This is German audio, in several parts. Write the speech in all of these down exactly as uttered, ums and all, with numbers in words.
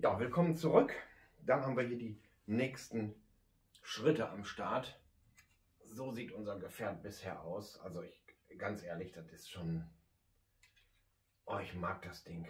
Ja, willkommen zurück. Dann haben wir hier die nächsten Schritte am Start. So sieht unser Gefährt bisher aus. Also ich, ganz ehrlich, das ist schon... Oh, ich mag das Ding.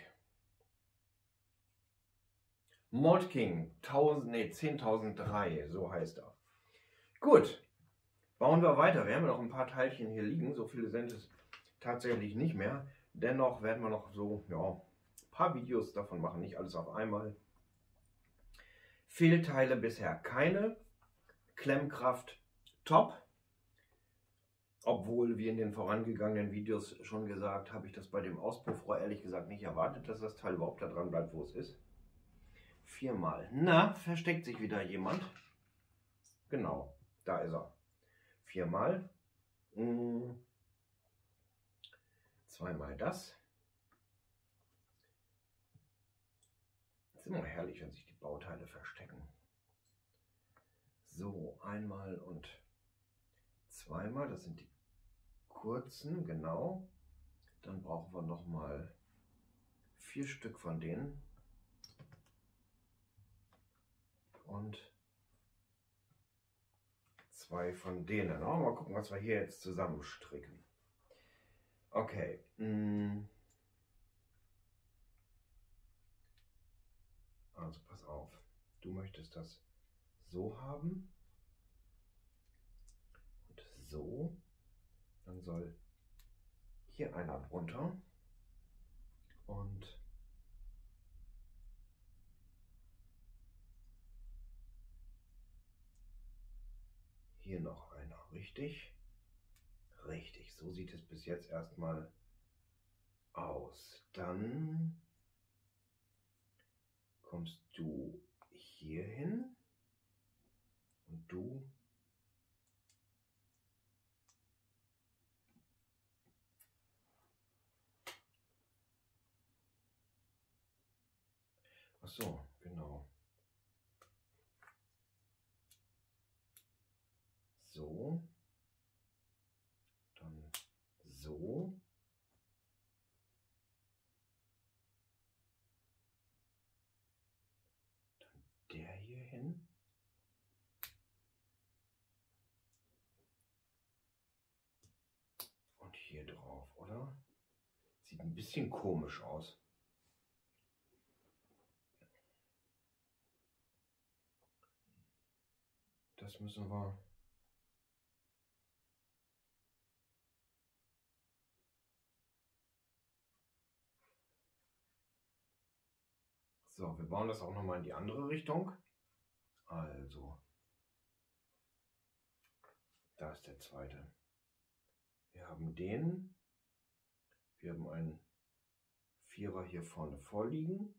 Malt King nee, zehntausenddrei, so heißt er. Gut, bauen wir weiter. Wir haben ja noch ein paar Teilchen hier liegen. So viele sind es tatsächlich nicht mehr. Dennoch werden wir noch so, ja, ein paar Videos davon machen. Nicht alles auf einmal. Fehlteile bisher keine. Klemmkraft top. Obwohl, wie in den vorangegangenen Videos schon gesagt, habe ich das bei dem Auspuffrohr ehrlich gesagt nicht erwartet, dass das Teil überhaupt da dran bleibt, wo es ist. Viermal. Na, versteckt sich wieder jemand. Genau, da ist er. Viermal. Hm. Zweimal das. Ist immer herrlich, wenn sich die Bauteile verstecken. So, einmal und zweimal. Das sind die kurzen, genau. Dann brauchen wir noch mal vier Stück von denen. Und zwei von denen. Oh, mal gucken, was wir hier jetzt zusammenstricken. Okay. Also pass auf. Du möchtest das so haben. Und so. Dann soll hier einer drunter. Und hier noch einer. Richtig? Richtig. So sieht es bis jetzt erstmal aus. Dann kommst du hier hin und du ach so, genau. So. Dann so. Dann der hier hin. Und hier drauf, oder? Sieht ein bisschen komisch aus. Das müssen wir... So, wir bauen das auch nochmal in die andere Richtung. Also, da ist der zweite. Wir haben den. Wir haben einen Vierer hier vorne vorliegen.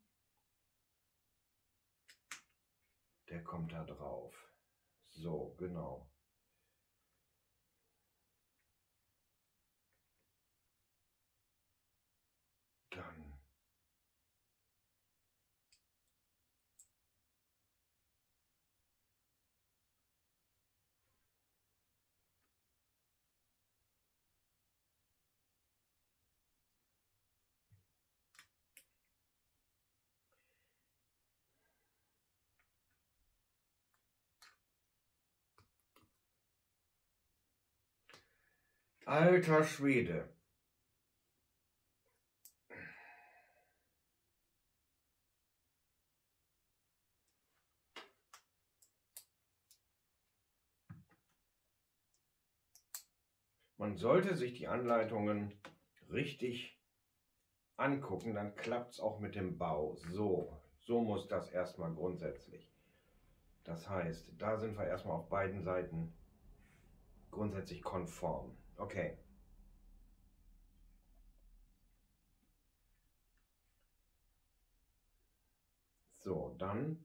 Der kommt da drauf. So, genau. Dann alter Schwede. Man sollte sich die Anleitungen richtig angucken, dann klappt es auch mit dem Bau. So, so muss das erstmal grundsätzlich. Das heißt, da sind wir erstmal auf beiden Seiten grundsätzlich konform. Okay. So, dann,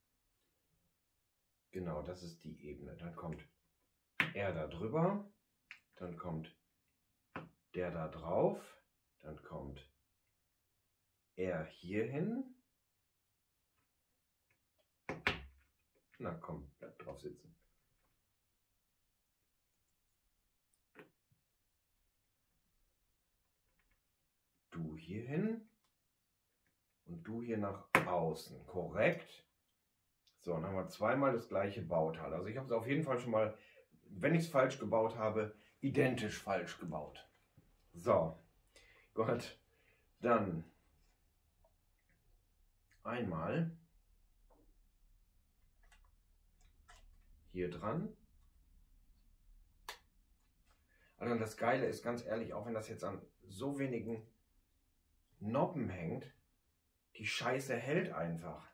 genau, das ist die Ebene. Dann kommt er da drüber, dann kommt der da drauf, dann kommt er hier hin. Na komm, bleib drauf sitzen. Du hier hin und du hier nach außen, korrekt. So, dann haben wir zweimal das gleiche Bauteil. Also ich habe es auf jeden Fall schon mal, wenn ich es falsch gebaut habe, identisch falsch gebaut. So, gut, dann einmal hier dran. Also das Geile ist, ganz ehrlich, auch wenn das jetzt an so wenigen Noppen hängt, die Scheiße hält einfach.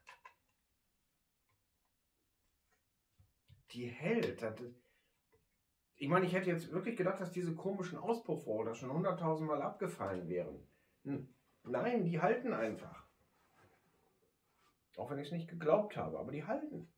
Die hält. Ich meine, ich hätte jetzt wirklich gedacht, dass diese komischen Auspuffrohre schon hunderttausend Mal abgefallen wären. Nein, die halten einfach. Auch wenn ich es nicht geglaubt habe, aber die halten.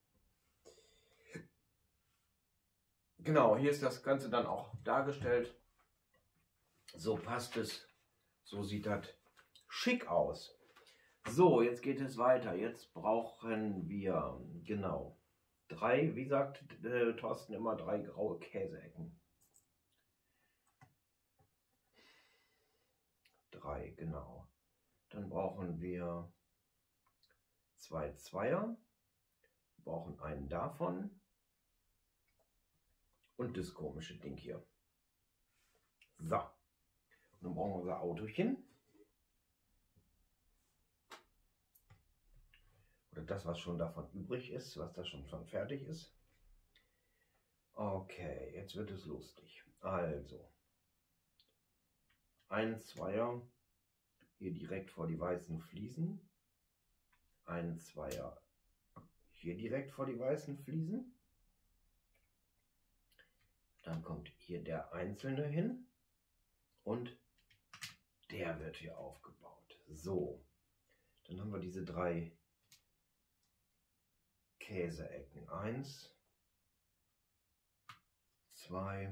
Genau, hier ist das Ganze dann auch dargestellt. So passt es. So sieht das schick aus. So, jetzt geht es weiter. Jetzt brauchen wir, genau, drei, wie sagt äh, Thorsten immer, drei graue Käseecken. Drei, genau. Dann brauchen wir zwei Zweier. Wir brauchen einen davon. Und das komische Ding hier. So. Und dann brauchen wir unser Autochen. Oder das, was schon davon übrig ist, was da schon, schon fertig ist. Okay, jetzt wird es lustig. Also. Ein Zweier hier direkt vor die weißen Fliesen. Ein Zweier hier direkt vor die weißen Fliesen. Dann kommt hier der einzelne hin und der wird hier aufgebaut. So, dann haben wir diese drei Käseecken. Eins, zwei,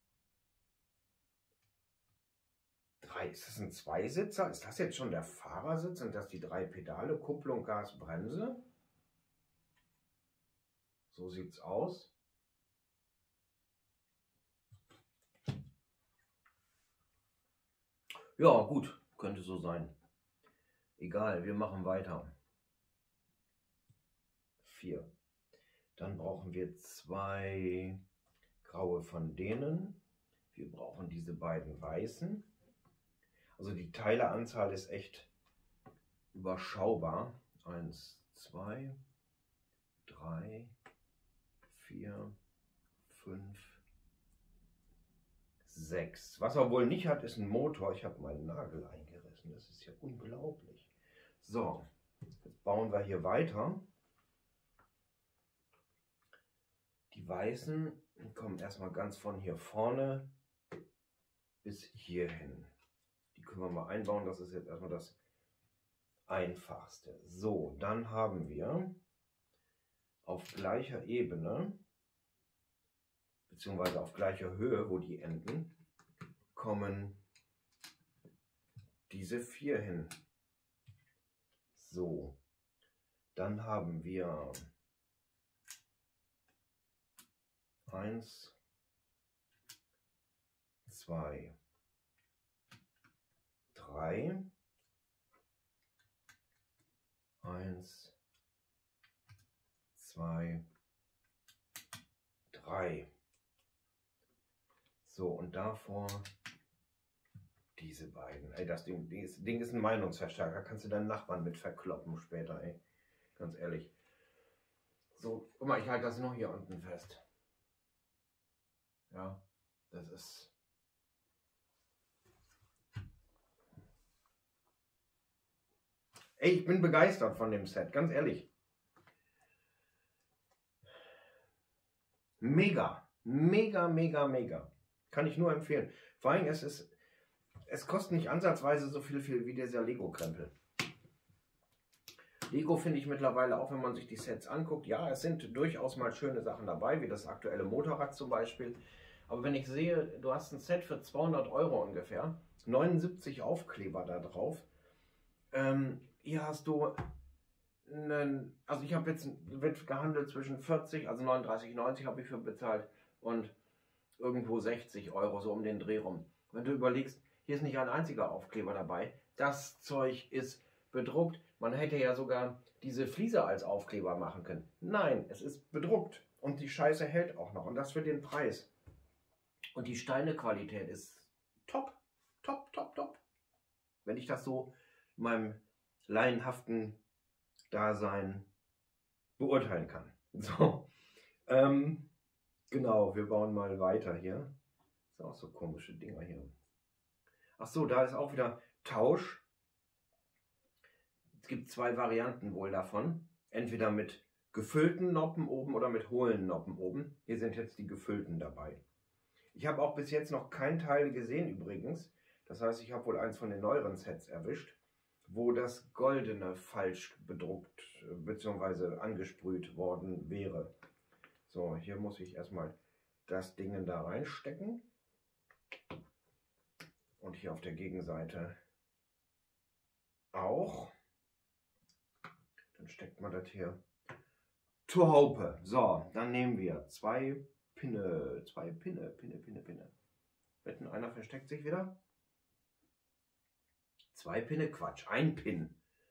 drei. Ist das ein Zweisitzer? Ist das jetzt schon der Fahrersitz? Sind das die drei Pedale? Kupplung, Gas, Bremse? So sieht's aus. Ja, gut, könnte so sein. Egal, wir machen weiter. Vier. Dann brauchen wir zwei graue von denen. Wir brauchen diese beiden weißen. Also die Teileanzahl ist echt überschaubar. Eins, zwei, drei, vier, fünf. sechs. Was er wohl nicht hat, ist ein Motor. Ich habe meinen Nagel eingerissen. Das ist ja unglaublich. So, jetzt bauen wir hier weiter. Die weißen kommen erstmal ganz von hier vorne bis hier hin. Die können wir mal einbauen. Das ist jetzt erstmal das Einfachste. So, dann haben wir auf gleicher Ebene beziehungsweise auf gleicher Höhe, wo die enden, kommen diese vier hin. So, dann haben wir eins, zwei, drei, eins, zwei, drei. So, und davor diese beiden. Ey, das Ding, das Ding ist ein Meinungsverstärker. Kannst du deinen Nachbarn mit verkloppen später, ey. Ganz ehrlich. So, guck mal, ich halte das noch hier unten fest. Ja, das ist... Ey, ich bin begeistert von dem Set, ganz ehrlich. Mega, mega, mega, mega. Kann ich nur empfehlen. Vor allem, es ist, es kostet nicht ansatzweise so viel, viel wie dieser Lego-Krempel. Lego finde ich mittlerweile, auch wenn man sich die Sets anguckt, ja, es sind durchaus mal schöne Sachen dabei, wie das aktuelle Motorrad zum Beispiel. Aber wenn ich sehe, du hast ein Set für zweihundert Euro ungefähr, neunundsiebzig Aufkleber da drauf. Ähm, hier hast du einen, also ich habe jetzt, wird gehandelt zwischen vierzig, also neununddreißig neunzig habe ich für bezahlt und irgendwo sechzig Euro, so um den Dreh rum. Wenn du überlegst, hier ist nicht ein einziger Aufkleber dabei, das Zeug ist bedruckt, Man hätte ja sogar diese Fliese als Aufkleber machen können. Nein, es ist bedruckt und die Scheiße hält auch noch und das für den Preis. Und die Steinequalität ist top, top, top, top. Wenn ich das so in meinem laienhaften Dasein beurteilen kann. So, ähm, genau, wir bauen mal weiter hier. Das sind auch so komische Dinger hier. Ach so, da ist auch wieder Tausch. Es gibt zwei Varianten wohl davon. Entweder mit gefüllten Noppen oben oder mit hohlen Noppen oben. Hier sind jetzt die gefüllten dabei. Ich habe auch bis jetzt noch kein Teil gesehen übrigens. Das heißt, ich habe wohl eins von den neueren Sets erwischt, wo das Goldene falsch bedruckt bzw. angesprüht worden wäre. So, hier muss ich erstmal das Ding da reinstecken. Und hier auf der Gegenseite auch. Dann steckt man das hier zur Haupe. So, dann nehmen wir zwei Pinne, zwei Pinne, Pinne, Pinne, Pinne. Wetten, einer versteckt sich wieder. Zwei Pinne, Quatsch, ein Pin.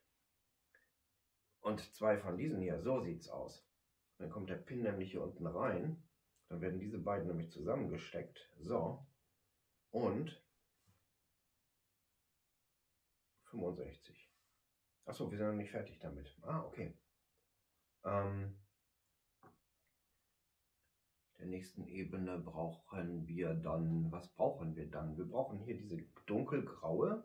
Und zwei von diesen hier, so sieht es aus. Dann kommt der Pin nämlich hier unten rein. Dann werden diese beiden nämlich zusammengesteckt. So. Und fünfundsechzig. Achso, wir sind noch nicht fertig damit. Ah, okay. Ähm, der nächsten Ebene brauchen wir dann, was brauchen wir dann? Wir brauchen hier diese dunkelgraue,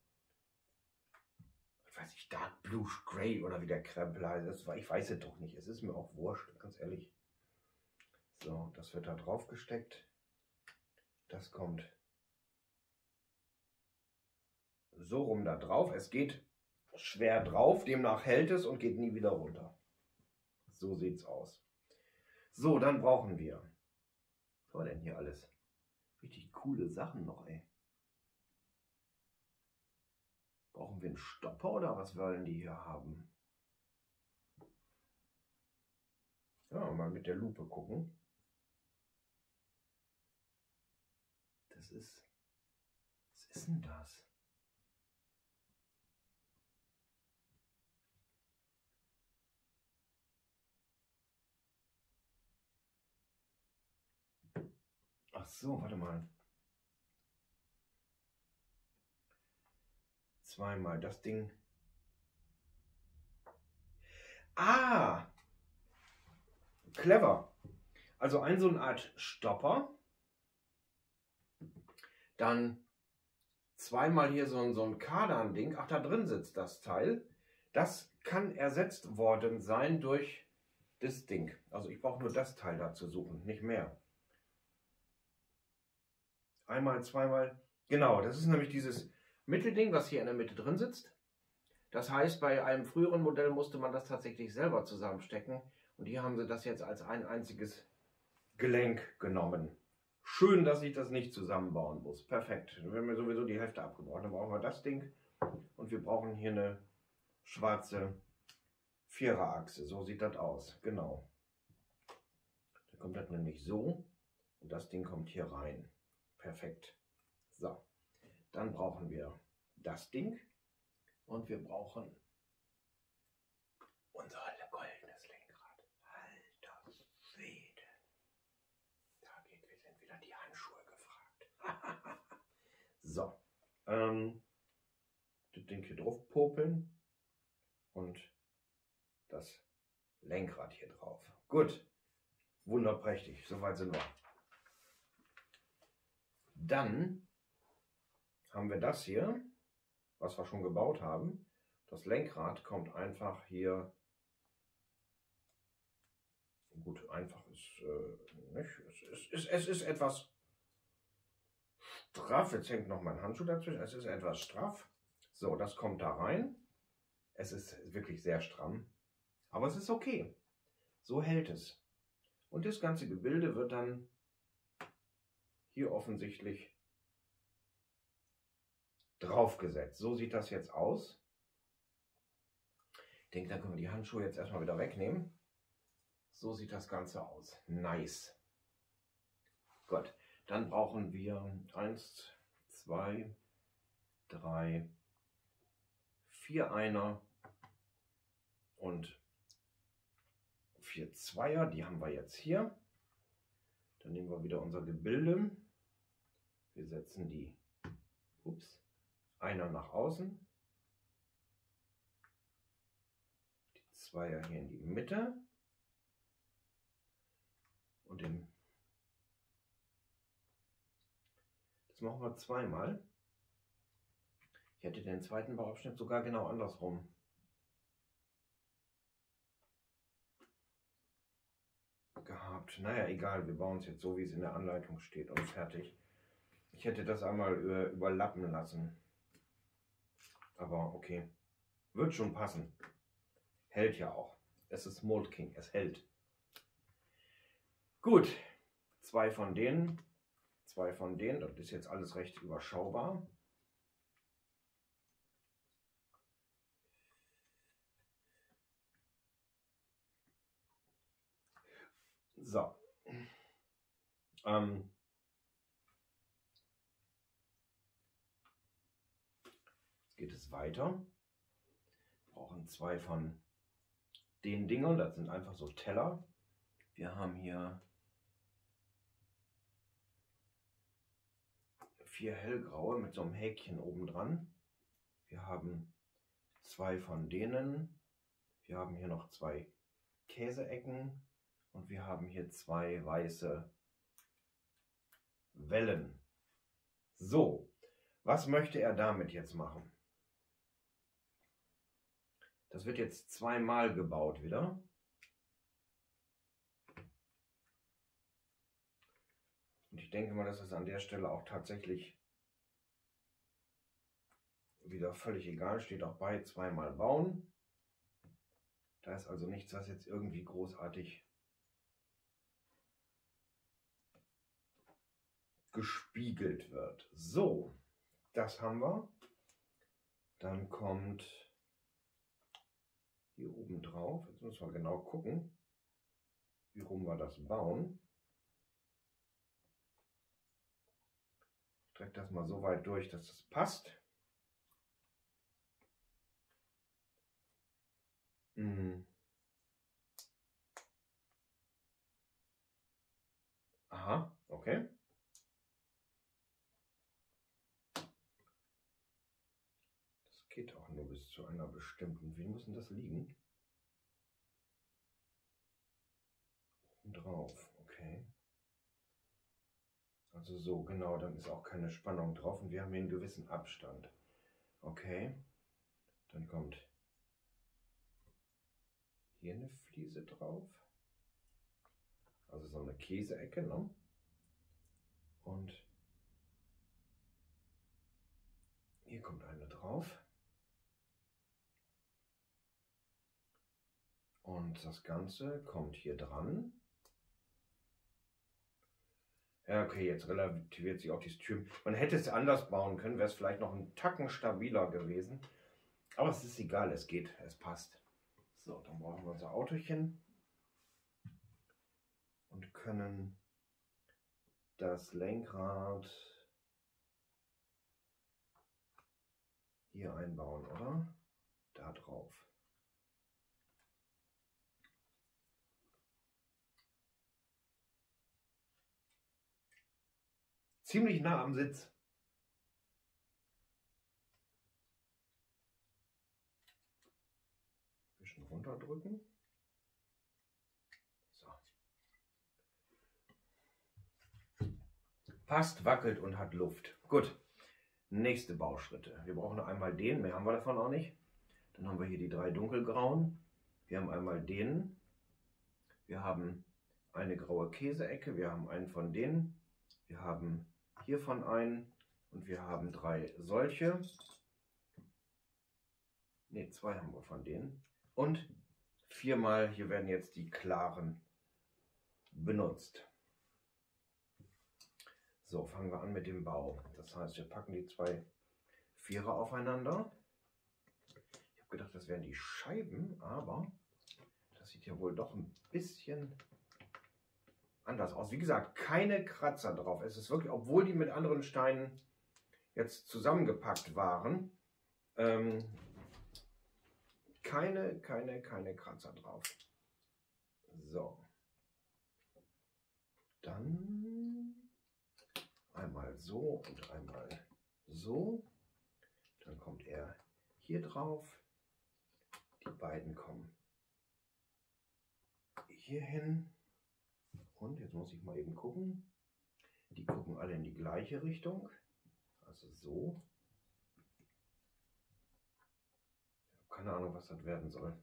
was weiß ich, Dark Blue Grey oder wie der Krempel heißt. Ich weiß es doch nicht. Es ist mir auch wurscht, ganz ehrlich. So, das wird da drauf gesteckt. Das kommt so rum da drauf. Es geht schwer drauf, demnach hält es und geht nie wieder runter. So sieht es aus. So, dann brauchen wir, was haben wir denn hier alles? Richtig coole Sachen noch, ey. Brauchen wir einen Stopper oder was wollen die hier haben? Ja, mal mit der Lupe gucken. Das ist, was ist denn das? Ach so, warte mal. Zweimal das Ding. Ah! Clever. Also ein so eine Art Stopper. Dann zweimal hier so ein, so ein Kardan-Ding. Ach, da drin sitzt das Teil. Das kann ersetzt worden sein durch das Ding. Also ich brauche nur das Teil da zu suchen, nicht mehr. Einmal, zweimal. Genau, das ist nämlich dieses Mittelding, was hier in der Mitte drin sitzt. Das heißt, bei einem früheren Modell musste man das tatsächlich selber zusammenstecken. Und hier haben sie das jetzt als ein einziges Gelenk genommen. Schön, dass ich das nicht zusammenbauen muss. Perfekt. Wir haben ja sowieso die Hälfte abgebaut. Dann brauchen wir das Ding. Und wir brauchen hier eine schwarze Viererachse. So sieht das aus. Genau. Dann kommt das nämlich so. Und das Ding kommt hier rein. Perfekt. So. Dann brauchen wir das Ding. Und wir brauchen unser goldenes Lenkrad. Alter Schwede. Da geht, wir sind wieder die Handschuhe gefragt. So. Ähm, das Ding hier drauf popeln. Und das Lenkrad hier drauf. Gut. Wunderprächtig. Soweit sind wir. Dann haben wir das hier, was wir schon gebaut haben. Das Lenkrad kommt einfach hier. Gut, einfach ist äh, nicht. Es ist, es, es ist etwas straff. Jetzt hängt noch mein Handschuh dazwischen. Es ist etwas straff. So, das kommt da rein. Es ist wirklich sehr stramm. Aber es ist okay. So hält es. Und das ganze Gebilde wird dann hier offensichtlich draufgesetzt. So sieht das jetzt aus. Ich denke, dann können wir die Handschuhe jetzt erstmal wieder wegnehmen. So sieht das Ganze aus. Nice. Gut, dann brauchen wir eins, zwei, drei, vier Einer und vier Zweier, die haben wir jetzt hier. Dann nehmen wir wieder unser Gebilde. Wir setzen die ups, Einer nach außen. Die Zweier hier in die Mitte. Und den, das machen wir zweimal. Ich hätte den zweiten Bauabschnitt sogar genau andersrum. Gehabt. Naja, egal, wir bauen es jetzt so, wie es in der Anleitung steht und fertig. Ich hätte das einmal über, überlappen lassen. Aber okay. Wird schon passen. Hält ja auch. Es ist Mold King, es hält. Gut. Zwei von denen. Zwei von denen. Das ist jetzt alles recht überschaubar. So. Ähm. Jetzt geht es weiter. Wir brauchen zwei von den Dingern. Das sind einfach so Teller. Wir haben hier vier hellgraue mit so einem Häkchen oben dran. Wir haben zwei von denen. Wir haben hier noch zwei Käseecken. Und wir haben hier zwei weiße Wellen. So, was möchte er damit jetzt machen? Das wird jetzt zweimal gebaut wieder. Und ich denke mal, dass es an der Stelle auch tatsächlich wieder völlig egal steht. Auch bei zweimal bauen. Da ist also nichts, was jetzt irgendwie großartig gespiegelt wird. So, das haben wir. Dann kommt hier oben drauf. Jetzt müssen wir genau gucken, wie rum wir das bauen. Ich strecke das mal so weit durch, dass es passt. Hm. Aha, okay. Geht auch nur bis zu einer bestimmten. Wie muss denn das liegen? Oben drauf, okay. Also so, genau, dann ist auch keine Spannung drauf und wir haben hier einen gewissen Abstand. Okay. Dann kommt hier eine Fliese drauf. Also so eine Käseecke, ne? Und hier kommt eine drauf. Und das Ganze kommt hier dran. Ja, okay, jetzt relativiert sich auch dieses Türm. Man hätte es anders bauen können, wäre es vielleicht noch einen Tacken stabiler gewesen. Aber es ist egal, es geht, es passt. So, dann brauchen wir unser Autochen. Und können das Lenkrad hier einbauen, oder? Da drauf. Ziemlich nah am Sitz. Ein bisschen runterdrücken. So. Passt, wackelt und hat Luft. Gut. Nächste Bauschritte. Wir brauchen einmal den, mehr haben wir davon auch nicht. Dann haben wir hier die drei dunkelgrauen. Wir haben einmal den. Wir haben eine graue Käseecke. Wir haben einen von denen. Wir haben hiervon einen. Und wir haben drei solche. Ne, zwei haben wir von denen. Und viermal, hier werden jetzt die klaren benutzt. So, fangen wir an mit dem Bau. Das heißt, wir packen die zwei Vierer aufeinander. Ich habe gedacht, das wären die Scheiben, aber das sieht ja wohl doch ein bisschen anders aus. Wie gesagt, keine Kratzer drauf. Es ist wirklich, obwohl die mit anderen Steinen jetzt zusammengepackt waren, ähm, keine, keine, keine Kratzer drauf. So. Dann einmal so und einmal so. Dann kommt er hier drauf. Die beiden kommen hier hin. Und jetzt muss ich mal eben gucken. Die gucken alle in die gleiche Richtung. Also so. Ich habe keine Ahnung, was das werden soll.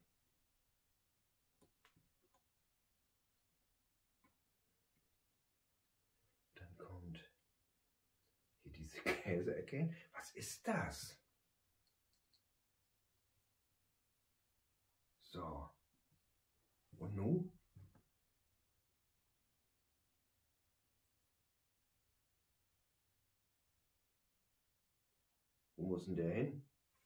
Dann kommt hier diese Käseecke. Was ist das? So. Und nun? Wo muss denn der hin?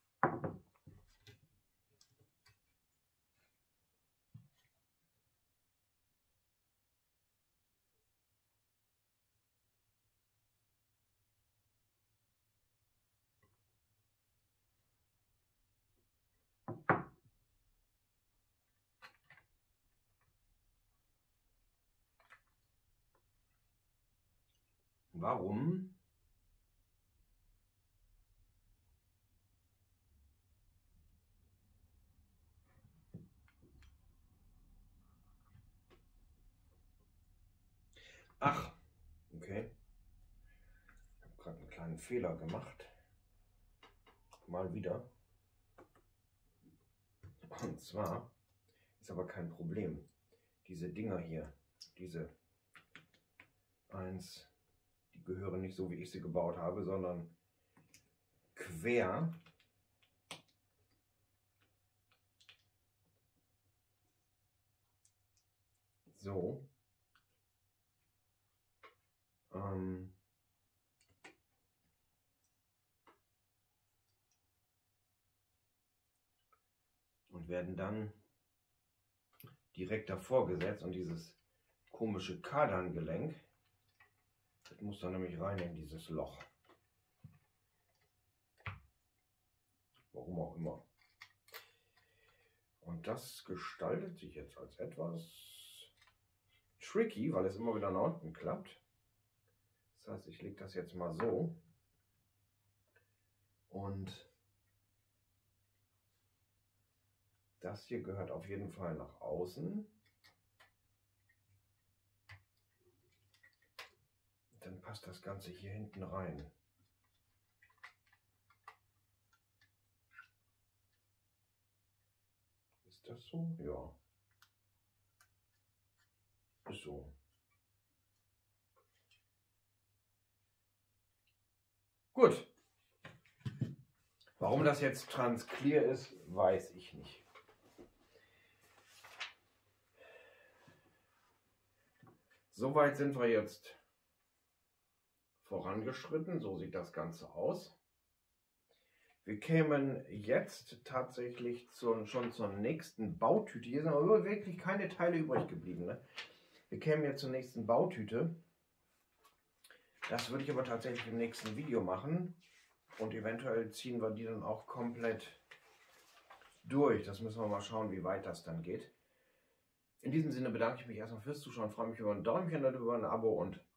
Warum? Ach, okay. Ich habe gerade einen kleinen Fehler gemacht. Mal wieder. Und zwar ist aber kein Problem. Diese Dinger hier, diese eins, die gehören nicht so, wie ich sie gebaut habe, sondern quer. So. Ähm. Und werden dann direkt davor gesetzt und dieses komische Kardangelenk, das muss dann nämlich rein in dieses Loch. Warum auch immer. Und das gestaltet sich jetzt als etwas tricky, weil es immer wieder nach unten klappt. Das heißt, ich lege das jetzt mal so und das hier gehört auf jeden Fall nach außen. Dann passt das Ganze hier hinten rein. Ist das so? Ja. Ist so. Gut. Warum das jetzt transclear ist, weiß ich nicht. Soweit sind wir jetzt vorangeschritten. So sieht das Ganze aus. Wir kämen jetzt tatsächlich zu, schon zur nächsten Bautüte. Hier sind aber wirklich keine Teile übrig geblieben. Ne? Wir kämen jetzt zur nächsten Bautüte. Das würde ich aber tatsächlich im nächsten Video machen. Und eventuell ziehen wir die dann auch komplett durch. Das müssen wir mal schauen, wie weit das dann geht. In diesem Sinne bedanke ich mich erstmal fürs Zuschauen. Freue mich über ein Däumchen, über ein Abo und